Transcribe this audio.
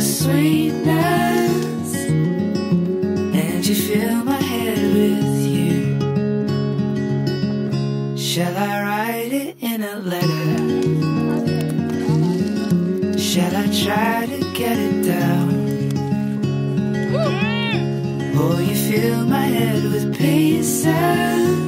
sweetness, and you fill my head with you. Shall I write it in a letter? Shall I try to get it down? Oh, you fill my head with pieces